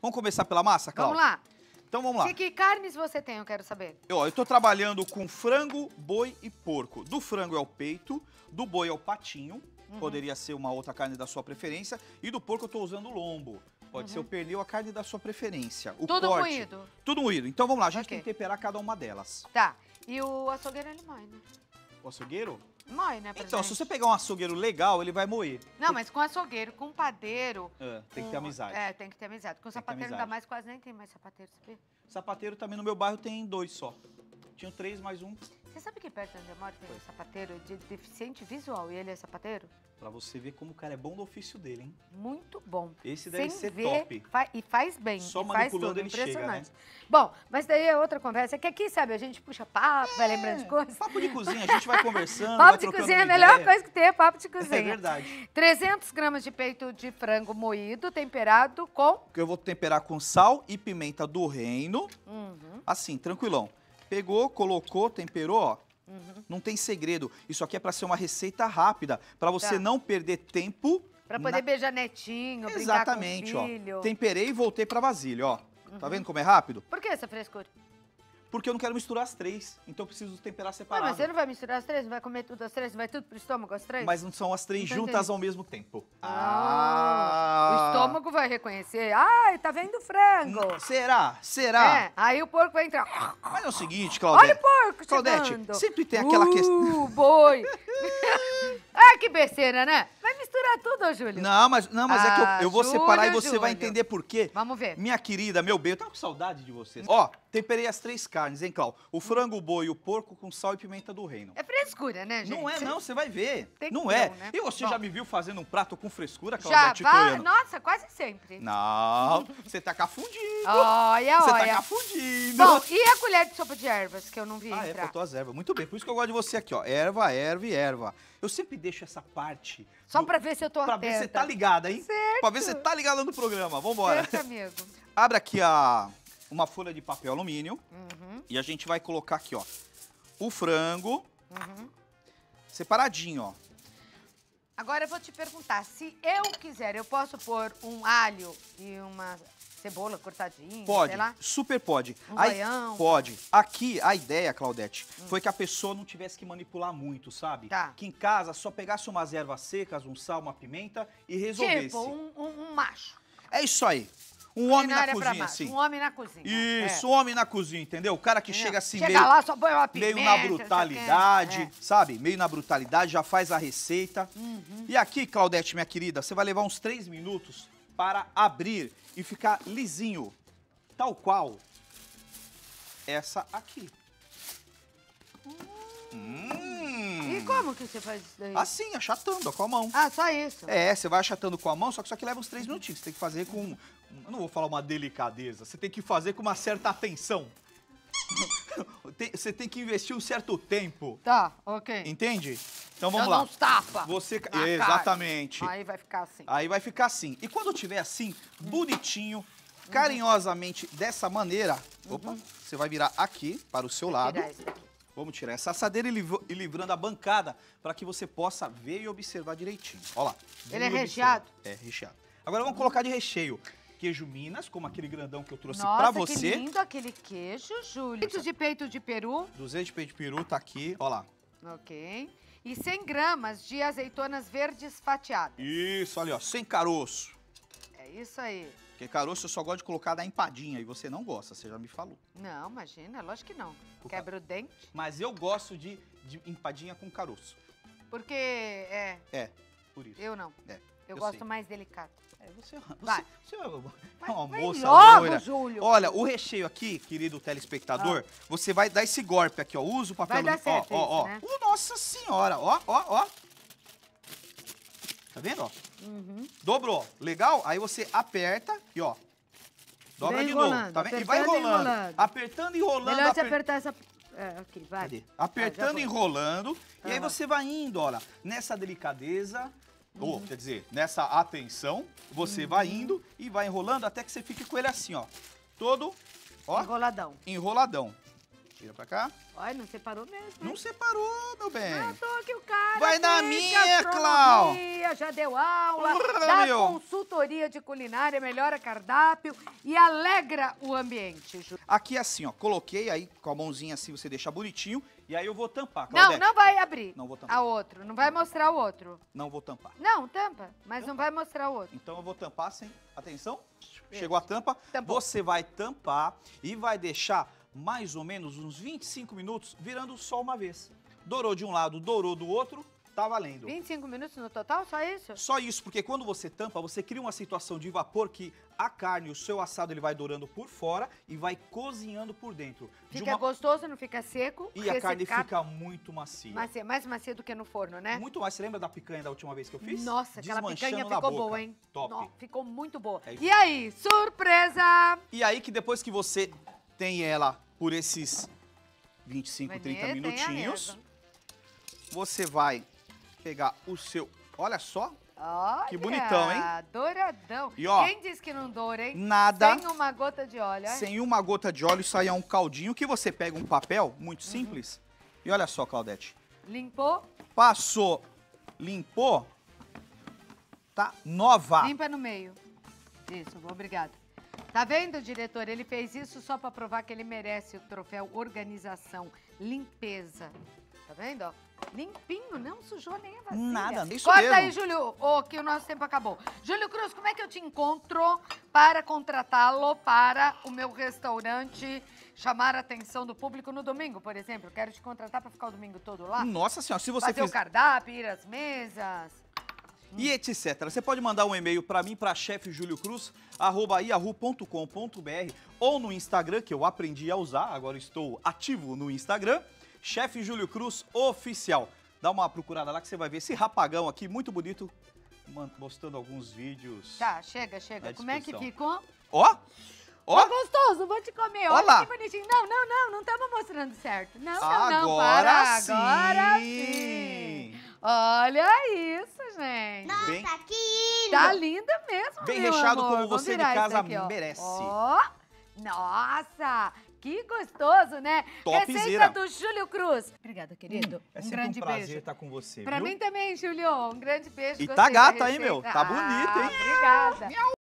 Vamos começar pela massa, Cláudia? Vamos lá. Então vamos lá. Que carnes você tem, eu quero saber. Eu tô trabalhando com frango, boi e porco. Do frango é o peito, do boi é o patinho, poderia ser uma outra carne da sua preferência, e do porco eu tô usando o lombo. Pode ser o pernil, a carne da sua preferência. O Tudo corte, moído? Tudo moído. Então vamos lá, a gente Ok. tem que temperar cada uma delas. Tá. E o açougueiro, ele mói, né? O açougueiro? Mói, né, pra Então, gente? se você pegar um açougueiro legal, ele vai moer. Não, mas com açougueiro, com padeiro... Tem que ter amizade. É, tem que ter amizade. Com Tem que ter sapateiro ainda amizade. mais, quase nem tem mais sapateiro, sabia? Sapateiro também no meu bairro tem 2 só. Tinha 3 mais um. Você sabe que perto de onde eu moro tem um sapateiro de deficiente visual e ele é sapateiro? Pra você ver como o cara é bom no ofício dele, hein? Muito bom. Esse deve Sem ser ver, top. E faz bem. Só e faz manipulando tudo, ele chega, impressionante. né? Bom, mas daí é outra conversa. É que aqui, sabe, a gente puxa papo, vai lembrando de coisas. Papo de cozinha, a gente vai conversando, Papo vai de trocando cozinha é a uma melhor ideia. coisa que tem, é papo de cozinha. É verdade. 300 gramas de peito de frango moído, temperado com... Eu vou temperar com sal e pimenta do reino. Assim, tranquilão. Pegou, colocou, temperou, ó. Não tem segredo. Isso aqui é pra ser uma receita rápida, pra você Tá. não perder tempo. Pra poder beijar netinho, Exatamente, brincar com o filho. ó. Temperei e voltei pra vasilha, ó. Tá vendo como é rápido? Por que essa frescura? Porque eu não quero misturar as 3, então eu preciso temperar Ué, separado. mas você não vai misturar as três? Não vai comer tudo as três? Não vai tudo pro estômago as três? Mas não são as 3 Não juntas entendi. ao mesmo tempo. O estômago vai reconhecer. Ai, tá vendo frango? Será? Será? É, aí o porco vai entrar. Mas é o seguinte, Olha Claudete. o porco Claudete, chegando. sempre tem aquela questão... Boi. Ai, que besteira, né? Vai misturar tudo, ô Júlio. Não, mas é que eu vou Júlio, separar e você vai Júlio. entender por quê. Vamos ver. Minha querida, meu bem, eu tava com saudade de vocês. Ó, temperei as 3 carnes, hein, Clau? O frango, o boi e o porco com sal e pimenta do reino. É frescura, né, gente? Não é, não, você vai ver. Tem que Não ter é. um, né? E você Bom. já me viu fazendo um prato com frescura, Já Claudete vai? Troiano? Nossa, quase sempre. Não, você tá confundindo. Olha, Você tá olha. confundindo. Bom, e a colher de sopa de ervas que eu não vi Ah, é, entrar? faltou as ervas. Muito bem, por isso que eu gosto de você aqui, ó. Erva, erva e erva. Eu sempre deixo essa parte... Só pra ver se eu tô Pra atenta. ver se você tá ligada, hein? Certo. Pra ver se você tá ligada no programa. Vambora. Certo, amigo. Abre aqui uma folha de papel alumínio. E a gente vai colocar aqui, ó, o frango. Separadinho, ó. Agora eu vou te perguntar, se eu quiser, eu posso pôr um alho e uma cebola cortadinha, Pode, sei lá? super pode. Um Aí, baião. pode. Aqui, a ideia, Claudete, foi que a pessoa não tivesse que manipular muito, sabe? Tá. Que em casa só pegasse umas ervas secas, um sal, uma pimenta e resolvesse. Tipo, um macho. É isso aí. Um homem na Culinária pra cozinha, macho. assim. Um homem na cozinha. Isso, um homem na cozinha, entendeu? O cara que chega assim Chega meio... lá, só põe uma pimenta. meio na não sei o quê. brutalidade, É. sabe? Meio na brutalidade, já faz a receita. E aqui, Claudete, minha querida, você vai levar uns 3 minutos para abrir e ficar lisinho. Tal qual essa aqui. E como que você faz isso daí? Assim, achatando, ó, com a mão. Ah, só isso. É, você vai achatando com a mão, só que isso aqui leva uns 3 minutinhos. Você tem que fazer com... Eu não vou falar uma delicadeza. Você tem que fazer com uma certa atenção. Você tem que investir um certo tempo. Tá, ok. Entende? Então vamos Eu lá. dou uns tapa Você... na cara. Exatamente. Aí vai ficar assim. Aí vai ficar assim. E quando tiver assim, bonitinho, carinhosamente, dessa maneira, opa, você vai virar aqui para o seu lado. Tirar isso daqui. Vamos tirar essa assadeira e livrando a bancada para que você possa ver e observar direitinho. Olha lá. Ele é Ver e recheado? observar. É, recheado. Agora vamos colocar de recheio. Queijo Minas, como aquele grandão que eu trouxe Nossa, para você. que lindo aquele queijo, Júlio. Peito de peito de peru. 200 de peito de peru, tá aqui. Olha lá. Ok. E 100 gramas de azeitonas verdes fatiadas. Isso, olha, ó, sem caroço. É isso aí. Porque caroço eu só gosto de colocar na empadinha e você não gosta, você já me falou. Não, imagina, lógico que não. Por Quebra o dente. Mas eu gosto de empadinha com caroço. Porque, É, por isso. eu não. É, Eu eu gosto sei. mais delicado. Você é uma Vai moça logo, loira. Júlio. Olha, o recheio aqui, querido telespectador, você vai dar esse golpe aqui, ó. Usa o papel Vai dar alumínio. certo Ó. isso, né? Nossa senhora, ó. Tá vendo, ó? Dobrou, legal? Aí você aperta e, ó. Dobra Vem de novo, enrolando, tá vendo? E vai apertando e enrolando. enrolando. Apertando e enrolando. Melhor você apertar essa... aqui, vai. Cadê? Já Apertando foi. e enrolando. E aí Aham. você vai indo, olha, nessa delicadeza, ou quer dizer, nessa atenção, você vai indo e vai enrolando até que você fique com ele assim, ó. Todo, ó, Enroladão. enroladão. Vira pra cá. Olha, não separou mesmo, hein? Não separou, meu bem. Matou aqui o cara. Vai na fez minha, Clau. gastronomia, já deu aula, Porra, dá meu. consultoria de culinária, melhora cardápio e alegra o ambiente, Ju. Aqui assim, ó, coloquei aí com a mãozinha assim, você deixa bonitinho. E aí eu vou tampar, Não, Claudete. não vai abrir. Não vou tampar. A outro, não vai mostrar o outro. Não vou tampar. Não, tampa, mas não vai mostrar o outro. Então eu vou tampar sem... Atenção. Chegou a tampa. Tampou. Você vai tampar e vai deixar mais ou menos uns 25 minutos virando só uma vez. Dourou de um lado, dourou do outro, tá valendo. 25 minutos no total, só isso? Só isso, porque quando você tampa, você cria uma situação de vapor que a carne, o seu assado, ele vai dourando por fora e vai cozinhando por dentro. Fica gostoso, não fica seco. E a carne fica muito macia. Macia, mais macia do que no forno, né? Muito mais. Você lembra da picanha da última vez que eu fiz? Nossa, aquela picanha Desmanchando na ficou boca. boa, hein? Top. Não, ficou muito boa. É isso. E aí, surpresa! E aí que depois que você tem ela por esses 25, Vai 30 ver, tem a minutinhos, mesa. você vai pegar o seu... Olha só, Olha, que bonitão, hein? Douradão. E ó, quem disse que não doura, hein? nada... Sem uma gota de óleo, hein? Sem uma gota de óleo, isso aí é um caldinho que você pega um papel, muito simples. E olha só, Claudete. Limpou, Passou, limpou, tá nova. limpa no meio. Isso, obrigada. Tá vendo, diretor? Ele fez isso só pra provar que ele merece o troféu organização, limpeza. Tá vendo, ó? Limpinho, não sujou nem a vasilha. Nada, isso Corta mesmo. aí, Júlio, que o nosso tempo acabou. Júlio Cruz, como é que eu te encontro para contratá-lo para o meu restaurante, chamar a atenção do público no domingo, por exemplo? Quero te contratar para ficar o domingo todo lá. Nossa senhora, se você Fazer o cardápio, ir às mesas. E etc. Você pode mandar um e-mail para mim, para chefjuliocruz@yahoo.com.br ou no Instagram, que eu aprendi a usar, agora estou ativo no Instagram, Chefe Júlio Cruz Oficial. Dá uma procurada lá que você vai ver esse rapagão aqui, muito bonito, mostrando alguns vídeos. Tá, chega, chega. à Como é que disposição. ficou? Ó, ó. Tá gostoso, vou te comer. Olha Olha lá. que bonitinho. Não estamos mostrando certo. Não, Agora para. sim. Agora sim. Olha isso, gente. Bem, Tá linda mesmo, bem meu recheado amor. como Vamos você de virar casa isso aqui, ó. merece. Ó, nossa, que gostoso, né? Topzera. Receita do Júlio Cruz. Obrigada, querido. é um sempre grande um prazer beijo. estar com você, Pra viu? mim também, Júlio. Um grande beijo. E tá Gostei da gata, hein, meu? receita. Tá bonita, hein? Obrigada.